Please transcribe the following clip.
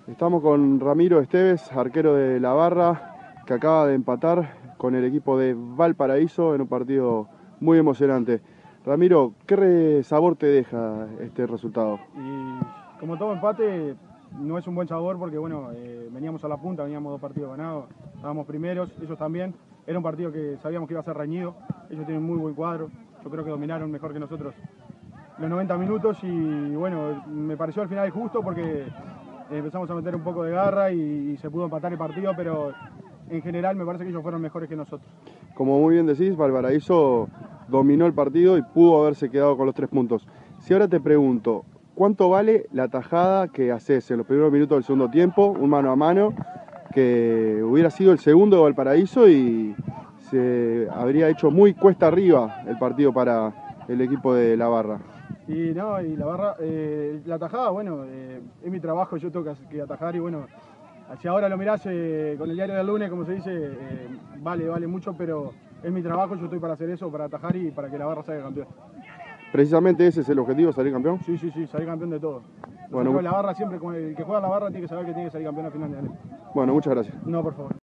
Estamos con Ramiro Esteves, arquero de La Barra, que acaba de empatar con el equipo de Valparaíso en un partido muy emocionante. Ramiro, ¿qué sabor te deja este resultado? Y como todo empate, no es un buen sabor porque bueno, veníamos a la punta, veníamos 2 partidos ganados, estábamos primeros, ellos también. Era un partido que sabíamos que iba a ser reñido, ellos tienen muy buen cuadro, yo creo que dominaron mejor que nosotros los 90 minutos y bueno, me pareció al final justo porque empezamos a meter un poco de garra y se pudo empatar el partido, pero en general me parece que ellos fueron mejores que nosotros. Como muy bien decís, Valparaíso dominó el partido y pudo haberse quedado con los 3 puntos. Si ahora te pregunto, ¿cuánto vale la tajada que haces en los primeros minutos del segundo tiempo, un mano a mano, que hubiera sido el segundo de Valparaíso y se habría hecho muy cuesta arriba el partido para el equipo de La Barra? Y no, y la barra, la tajada, bueno, es mi trabajo, yo tengo que atajar y bueno, si ahora lo mirás con el diario del lunes, como se dice, vale mucho, pero es mi trabajo, yo estoy para hacer eso, para atajar y para que la barra salga campeón. Precisamente ese es el objetivo, salir campeón. Sí, salir campeón de todo. Bueno, la barra siempre, el que juega la barra tiene que saber que tiene que salir campeón al final de año. Bueno, muchas gracias. No, por favor.